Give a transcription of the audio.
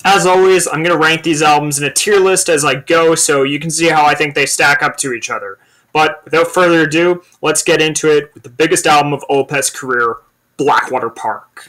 As always, I'm going to rank these albums in a tier list as I go so you can see how I think they stack up to each other. But without further ado, let's get into it with the biggest album of Opeth's career, Blackwater Park.